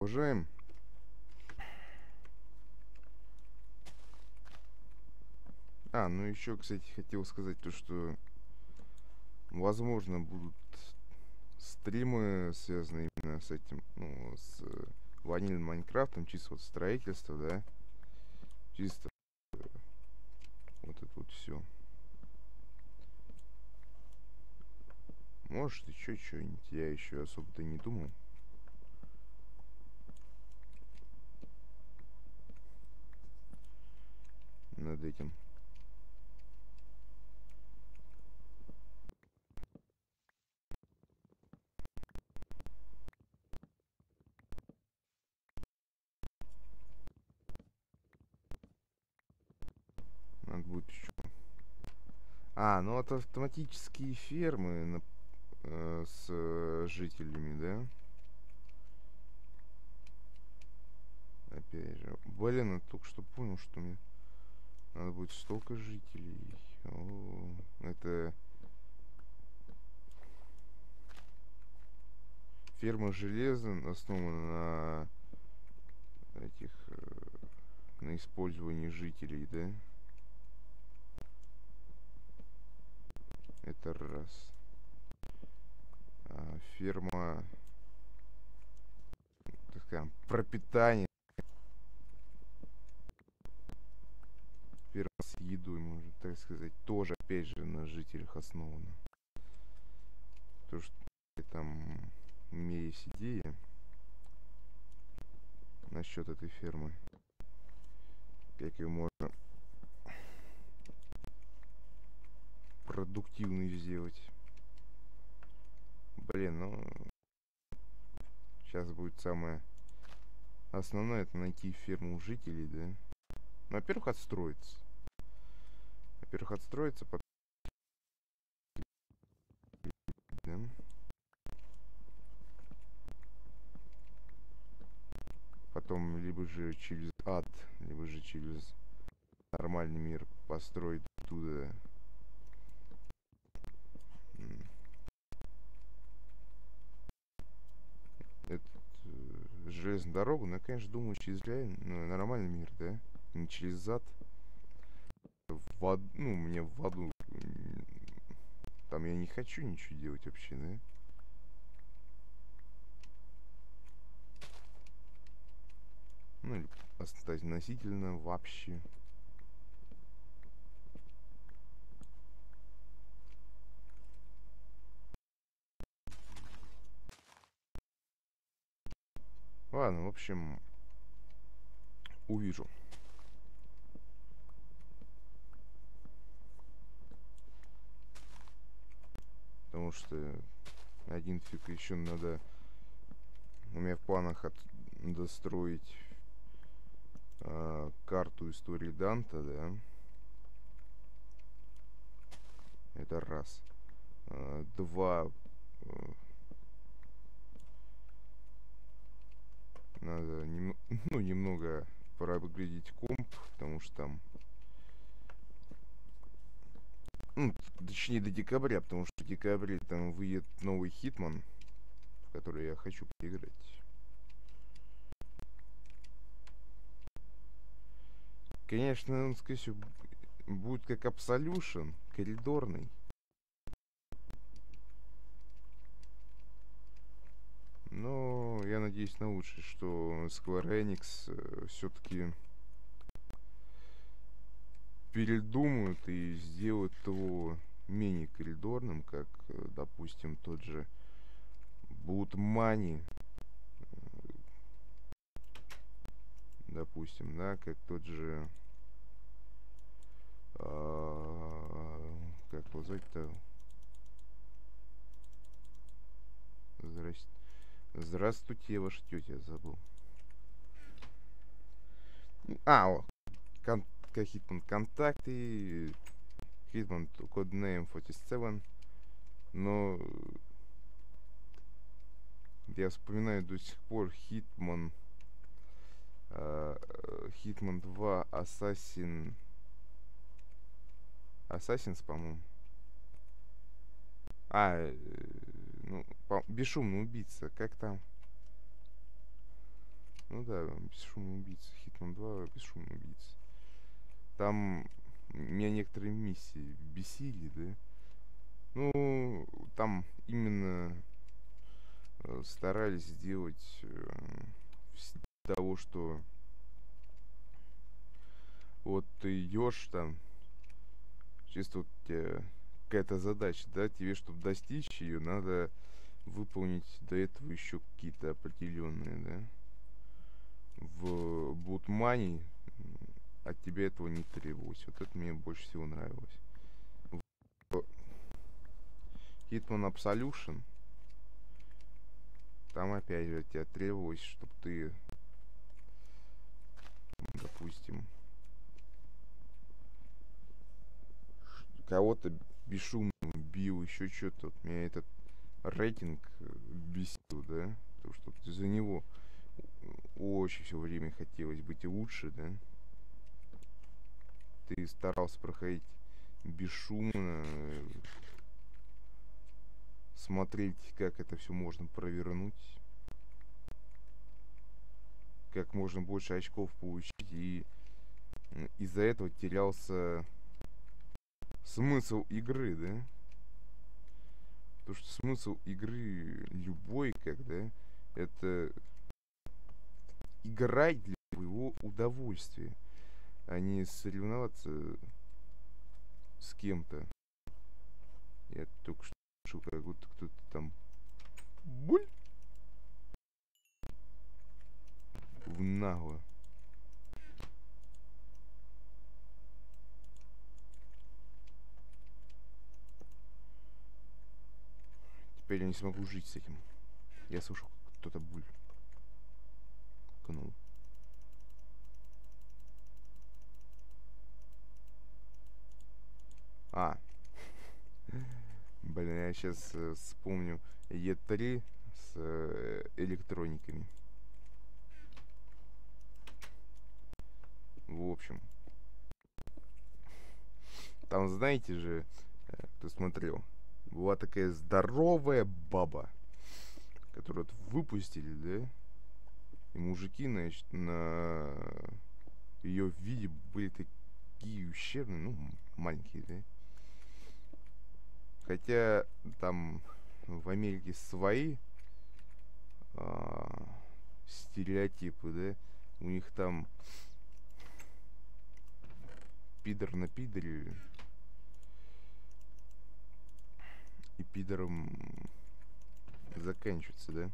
Уважаем. Ну еще, кстати, хотел сказать то, что возможно будут стримы, связанные именно с этим, ну, с ванильным Майнкрафтом, чисто вот строительство, да, чисто вот это вот все. Может, еще что-нибудь, я еще особо-то не думал над этим. Надо будет еще. Ну это автоматические фермы с жителями, да? Опять же. Блин, я только что понял, что мне надо будет столько жителей. Это ферма железа основана на этих на использовании жителей, да? Это раз. Ферма, так скажем, пропитание. Ферма с едой, можно так сказать, тоже, опять же, на жителях основана. То, что там у меня есть идея насчет этой фермы. Как ее можно продуктивной сделать. Блин, сейчас будет самое основное, это найти ферму жителей, да? Во-первых, отстроиться. Потом, да? Потом либо же через ад, либо же через нормальный мир построить оттуда эту железную дорогу. Но я, конечно, думаю, через нормальный мир, да? Не через ад. Мне в аду. Там я не хочу ничего делать вообще, да? Или относительно вообще. Ладно, в общем, увижу. Потому что один фиг еще надо. У меня в планах достроить карту истории Данта, да. Это раз. Два. Надо немного проапгрейдить комп, потому что там... точнее, до декабря, потому что в декабре там выйдет новый Хитман, в который я хочу поиграть. Конечно, он, скорее всего, будет как Absolution, коридорный. Но я надеюсь на лучшее, что Square Enix все-таки передумают и сделают его менее коридорным, как, допустим, тот же Blood Money, допустим, да, как тот же, как его звать-то? Здравствуйте, ваша тетя, забыл. Hitman контакты, Hitman Codename 47, но я вспоминаю до сих пор Hitman 2 Assassins, по-моему. Бесшумный убийца, как там? Ну да, бесшумный убийца. Хитман 2, бесшумный убийца. Там меня некоторые миссии бесили, да? Ну, там именно старались сделать того, что вот ты идешь там, чисто вот у тебя какая-то задача, да, тебе, чтобы достичь ее, надо выполнить до этого еще какие-то определенные, да. В Blood от тебя этого не требовалось. Вот это мне больше всего нравилось. В Hitman Absolution там опять же от тебя требовалось, чтобы ты, допустим, кого-то бесшумно бил, еще что-то. Вот меня этот рейтинг бесил, да? Потому что вот из-за него очень все время хотелось быть лучше, да? Ты старался проходить бесшумно, смотреть, как это все можно провернуть, как можно больше очков получить, и из-за этого терялся смысл игры, да? Потому что смысл игры любой, когда это играть для своего удовольствия, а не соревноваться с кем-то. Я только что слышал, как будто кто-то там буль в нагло. Теперь я не смогу жить с этим. Я слышал, как кто-то буль кнул. А. Блин, я сейчас вспомню Е3 с электрониками. В общем, там, знаете же, кто смотрел, была такая здоровая баба, которую вот выпустили, да? И мужики, значит, на ее виде были такие ущербные, ну, маленькие, да? Хотя там в Америке свои стереотипы, да? У них там пидор на пидоре и пидором заканчивается, да?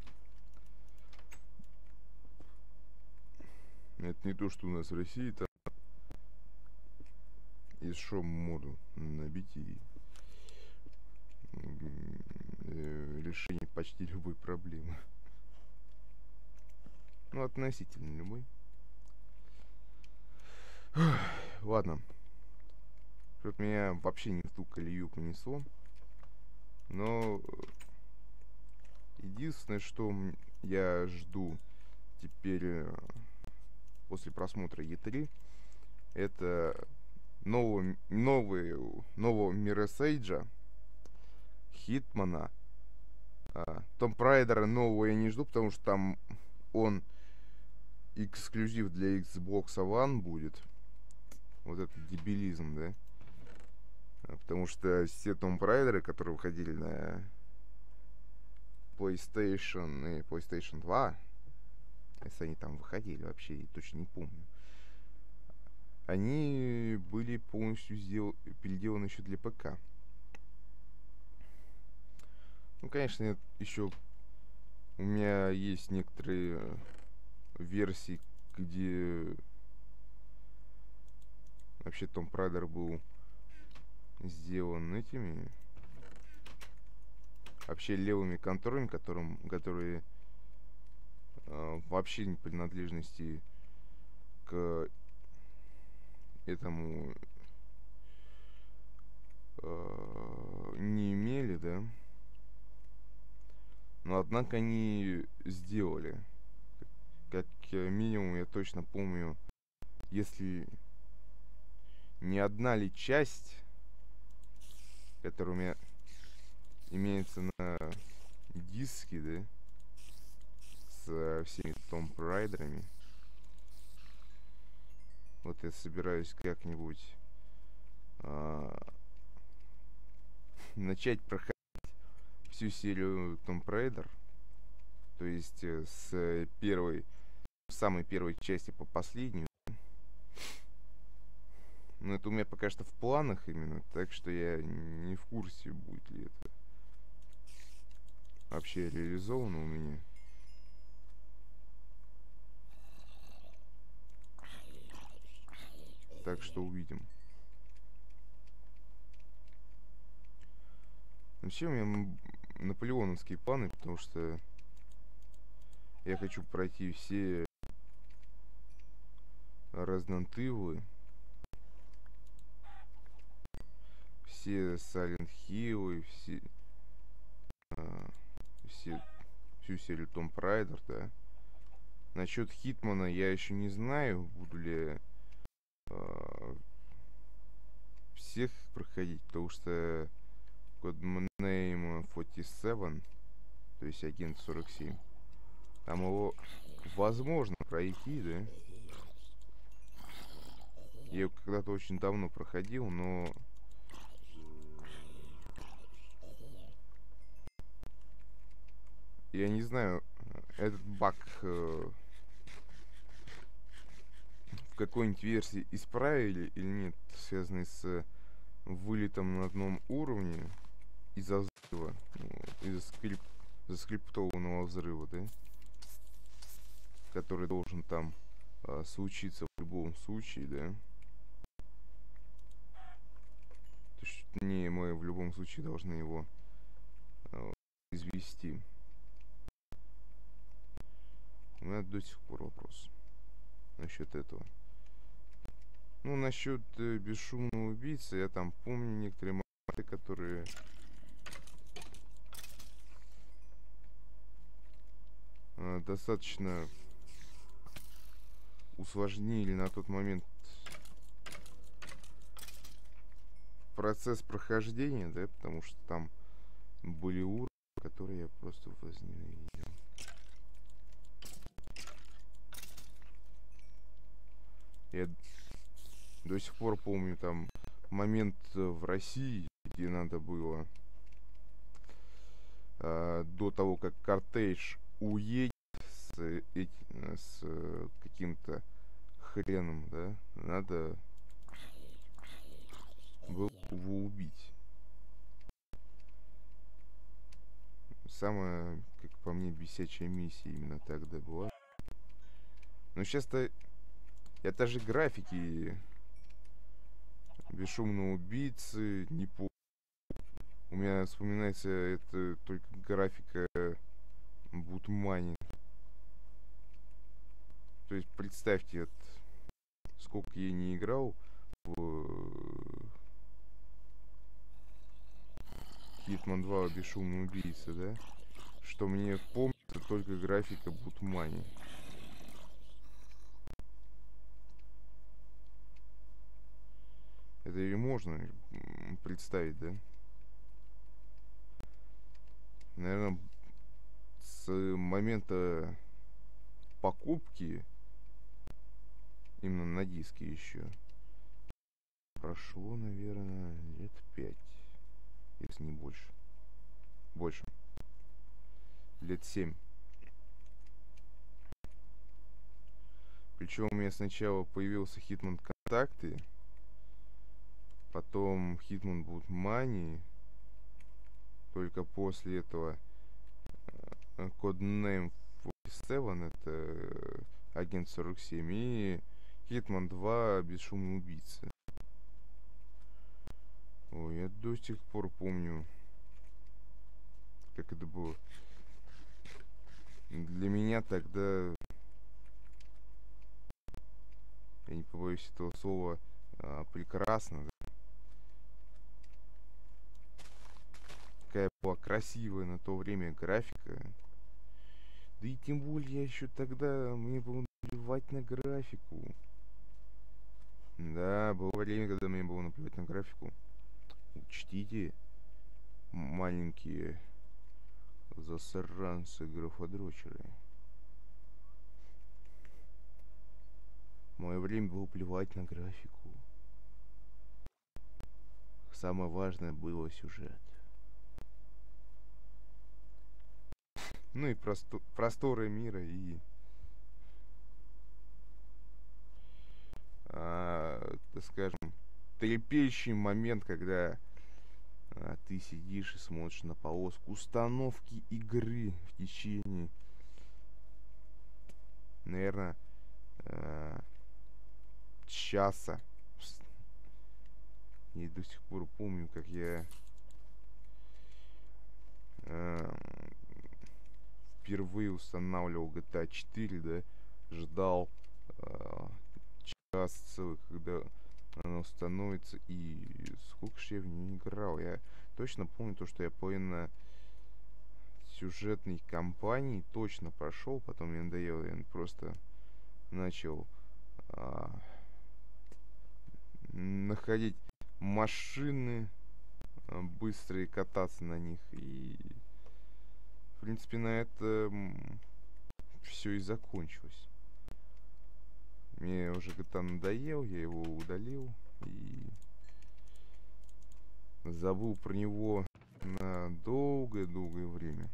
Это не то, что у нас в России, там из шоу-моду набить и решение почти любой проблемы. Ну, относительно любой. Ладно. Что-то меня вообще не в ту колею понесло. Но единственное, что я жду теперь после просмотра Е3, это нового Мира Сейджа, Хитмана. Tomb Raider нового я не жду, потому что там он эксклюзив для Xbox One будет. Вот этот дебилизм, да? Потому что все Tomb Raider, которые выходили на PlayStation и PlayStation 2, если они там выходили, вообще я точно не помню, они были полностью переделаны еще для ПК. Ну, конечно, еще у меня есть некоторые версии, где вообще Tomb Raider был сделан этими вообще левыми контролем, которые вообще не принадлежности к этому не имели, да. Но однако они сделали. Как минимум, я точно помню, если не одна ли часть, которая у меня имеется на диске, да, всеми Tomb Raider'ами. Вот я собираюсь как-нибудь начать проходить всю серию Tomb Raider. То есть с самой первой части по последнюю. Но это у меня пока что в планах именно, так что я не в курсе, будет ли это вообще реализовано у меня. Так что увидим. Вообще у меня наполеоновские планы, потому что я хочу пройти все Resident Evil, все Silent Hill, а, всю серию Tomb Raider, да. Насчет Хитмана я еще не знаю, буду ли всех проходить, потому что Codename 47, то есть агент 47, там его возможно пройти, да. Я его когда-то очень давно проходил, но я не знаю, этот баг в какой-нибудь версии исправили или нет, связанный с вылетом на одном уровне из-за взрыва, ну, из-за заскриптованного взрыва, да, который должен там случиться в любом случае, да. То есть, не, мы в любом случае должны его извести. У меня до сих пор вопрос насчет этого. Ну, насчет бесшумного убийцы, я там помню некоторые моменты, которые достаточно усложнили на тот момент процесс прохождения, да, потому что там были уровни, которые я просто возненавидел. Я до сих пор помню там момент в России, где надо было до того, как кортеж уедет с каким-то хреном, да, надо было его убить. Самая, как по мне, бесячая миссия именно тогда была. Но сейчас-то я даже графики бесшумного убийцы не помню. У меня вспоминается это только графика Бутмани. То есть представьте, сколько я не играл в Hitman 2 бесшумный убийца, да? Что мне помнится только графика Бутмани. Это и можно представить, да? Наверное, с момента покупки именно на диске еще прошло, наверное, лет 5, если не больше. Больше. Лет 7. Причем у меня сначала появился Hitman Контакты, потом Hitman Blood только после этого Codename 47, это агент 47, и Hitman 2 бесшумный убийца. Ой, я до сих пор помню, как это было. Для меня тогда, я не побоюсь этого слова, прекрасно. Да? Какая была красивая на то время графика. Да и тем более я еще тогда, мне было наплевать на графику. Да, было время, когда мне было наплевать на графику. Учтите, маленькие засранцы графодрочеры. время было плевать на графику. Самое важное было сюжет. Ну и просторы мира и, так скажем, трепещущий момент, когда ты сидишь и смотришь на полоску установки игры в течение, наверное, часа. И до сих пор помню, как я впервые устанавливал GTA 4, да, ждал час целый, когда она установится, и сколько же я в нее играл. Я точно помню то, что я половину сюжетной кампании точно прошел, потом мне надоело, я просто начал находить машины, быстрые кататься на них, и в принципе на это все и закончилось. Мне уже GTA надоел, я его удалил и забыл про него на долгое-долгое время.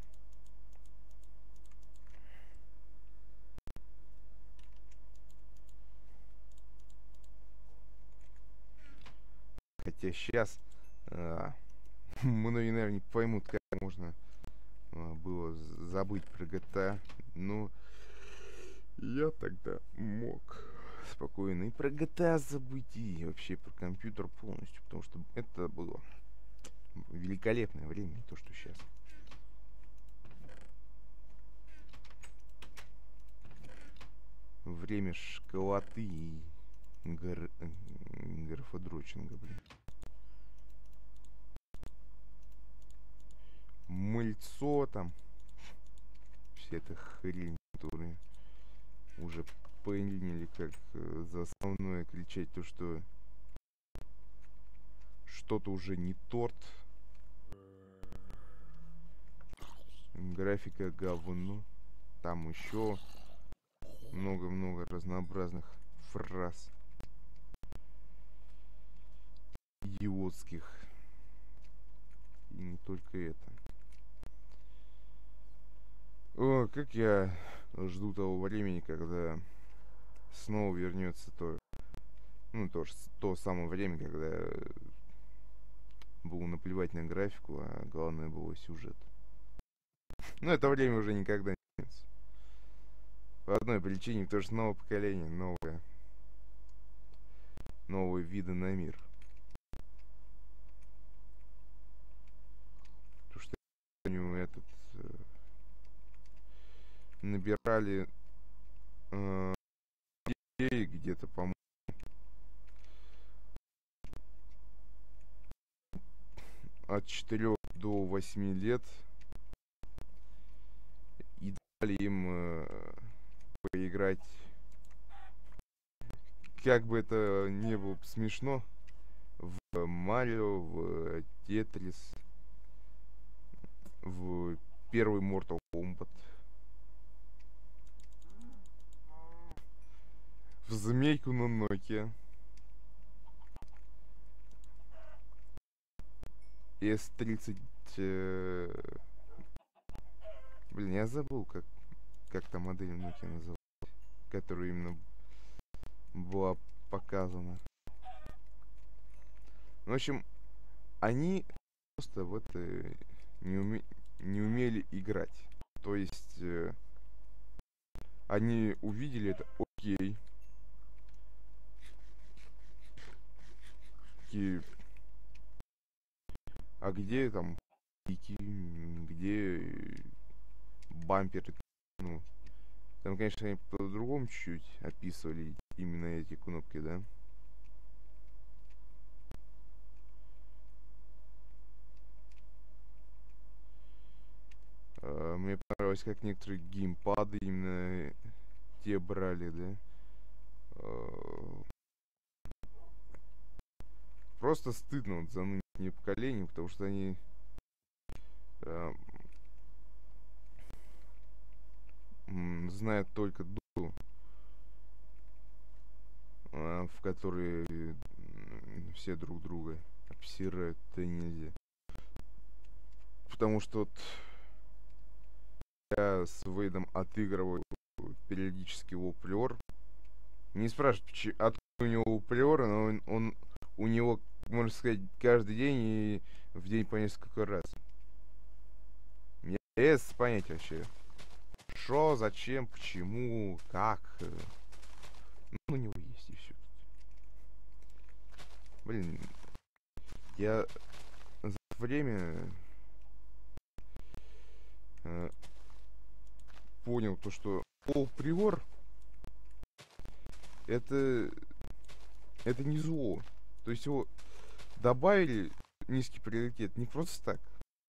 Хотя сейчас многие, наверное, не поймут, как можно было забыть про GTA. Но я тогда мог спокойно и про GTA забыть, и вообще про компьютер полностью, потому что это было великолепное время, не то, что сейчас. Время школоты и графодрочинга, блин. Мыльцо там. Вся эта хрень, которую уже поняли, как за основное кричать то, что что-то уже не торт. Графика говно. Там еще много-много разнообразных фраз идиотских. И не только это. О, как я жду того времени, когда снова вернется то, ну, то самое время, когда было наплевать на графику, а главное было сюжет. Но это время уже никогда не вернется. По одной причине, потому что новое поколение, новые виды на мир. Потому что этот набирали детей где-то, по-моему, от 4 до 8 лет и дали им поиграть, как бы это не было смешно, в Марио, в Тетрис, в первый Mortal Kombat, в Змейку на Nokia, S30, блин, я забыл, как там модель Nokia называлась, которая именно была показана. В общем, они просто в это не умели играть. То есть они увидели это, окей. Такие, а где там пики, где бамперы? Ну, там, конечно, они по-другому чуть-чуть описывали именно эти кнопки, да? Мне понравилось, как некоторые геймпады именно те брали, да? Просто стыдно вот за нынешнее поколение, потому что они знают только Доту, которые все друг друга обсирают, это нельзя. Потому что вот я с Вейдом отыгрываю периодически воплер. Не спрашивайте, откуда у него воплер, но он у него, можно сказать, каждый день и в день по несколько раз. Мне без понятия вообще. Что, зачем, почему, как. Ну, у него есть и все. Блин, я за время понял то, что приор это не зло. То есть его добавили низкий приоритет не просто так.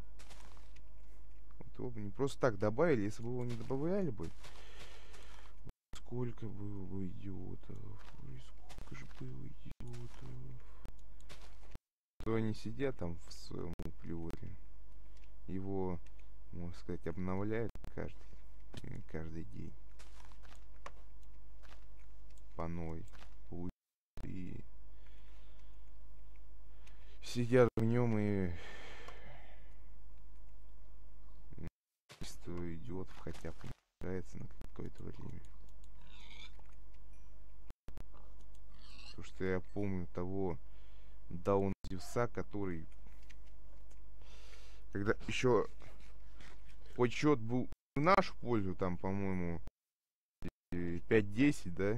Вот его бы не просто так добавили, если бы его не добавляли бы. Сколько было бы идиотов. Ой, сколько же было идиотов. То они сидят там в своем приоре. Его, можно сказать, обновляют каждый день. По новой. И сидят в нем и количество идиотов хотя бы нравится на какое-то время. Потому что я помню того Даун Зевса, который, когда еще подсчет был в нашу пользу, там, по-моему, 5-10, да,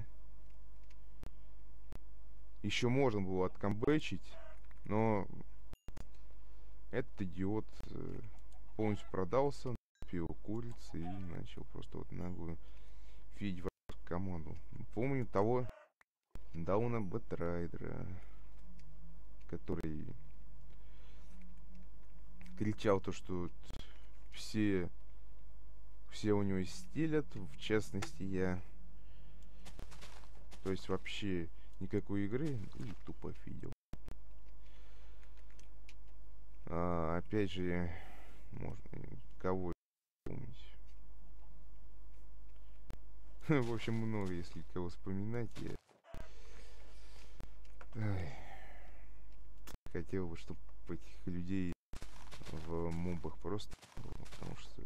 еще можно было откамбэчить, но этот идиот полностью продался, пил курицы и начал просто вот наглую фидить в команду. Помню того Дауна Бэтрайдера, который кричал то, что все у него стелят, в частности я. То есть вообще никакой игры и тупо фидел. Опять же, можно кого помнить. В общем, много, если кого вспоминать. Я хотел бы, чтобы этих людей в мобах просто было, потому что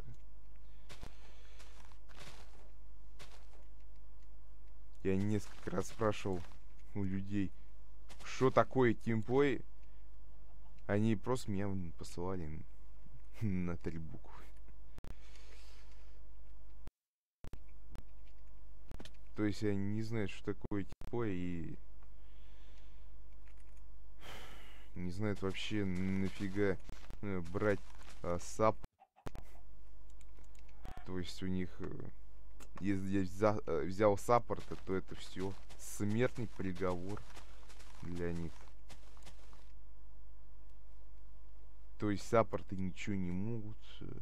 я несколько раз спрашивал у людей, что такое тимплей. Они просто меня посылали на 3 буквы. То есть они не знают, что такое тимплей, и не знают вообще нафига брать сап. То есть у них, если я взял саппорта, то это все смертный приговор для них. То есть саппорты ничего не могут.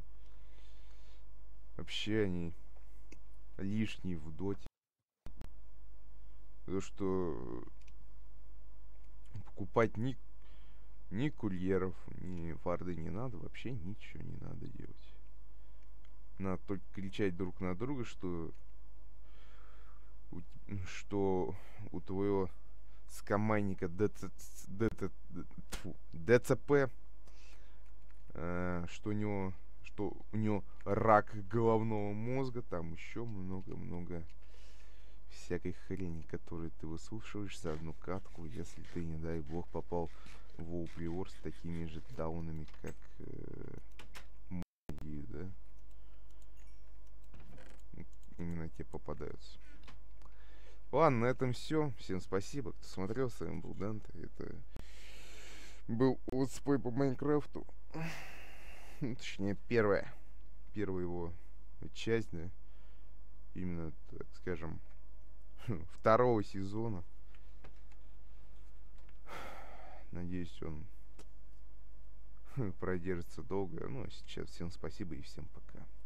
Вообще они лишние в доте. Потому что покупать ни курьеров, ни фарды не надо. Вообще ничего не надо делать. Надо только кричать друг на друга, что у твоего скамайника ДЦП, что у него рак головного мозга, там еще много-много всякой хрени, которую ты выслушиваешь за одну катку, если ты, не дай бог, попал в воуприор с такими же даунами, как многие, да? Именно те попадаются. Ладно, на этом все. Всем спасибо, кто смотрел. С вами был Данте. Это был летсплей по Майнкрафту. Точнее, первая его часть, да? Именно, так скажем, второго сезона. Надеюсь, он продержится долго. Ну, а сейчас всем спасибо и всем пока.